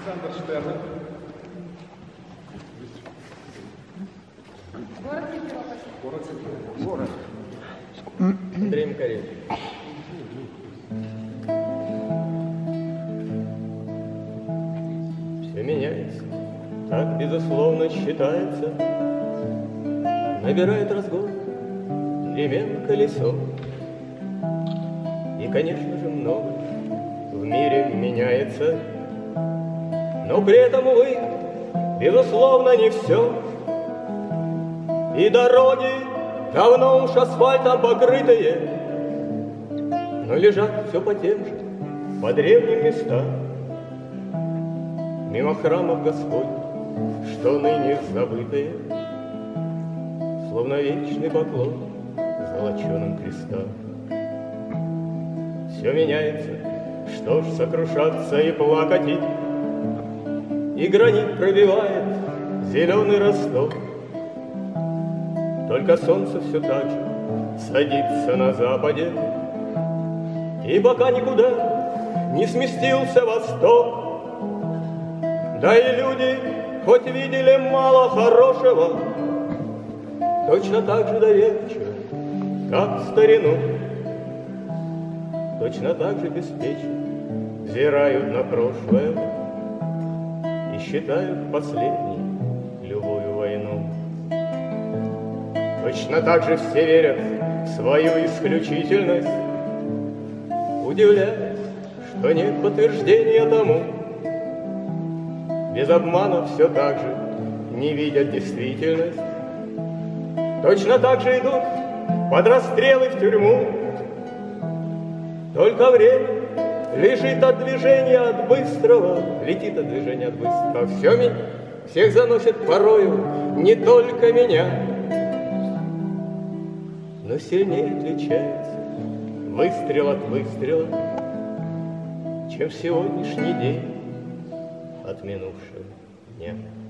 Александр Штерн. Город Симферополь. Город Симферополь. Город. Андрей Макаревич. Все меняется, так безусловно считается. Набирает разгон перемен колесо. И, конечно же, много в мире меняется. Но при этом, увы, безусловно, не все. И дороги давно уж асфальтом покрытые, но лежат все по тем же, по древним местам. Мимо храмов Господь, что ныне забытые, словно вечный поклон золоченым крестам. Все меняется, что ж сокрушаться и плакать, и гранит пробивает зеленый Ростов. Только солнце все так же садится на западе, и пока никуда не сместился восток. Да и люди, хоть видели мало хорошего, точно так же доверчиво, как в старину, точно так же беспечно взирают на прошлое и считают последней любую войну. Точно так же все верят в свою исключительность, удивляясь, что нет подтверждения тому. Без обмана все так же не видят действительность. Точно так же идут под расстрелы в тюрьму. Только время лежит от движения от быстрого, летит от движения от быстрого. Всех заносит порою, не только меня. Но сильнее отличается выстрел от выстрела, чем сегодняшний день от минувшего дня.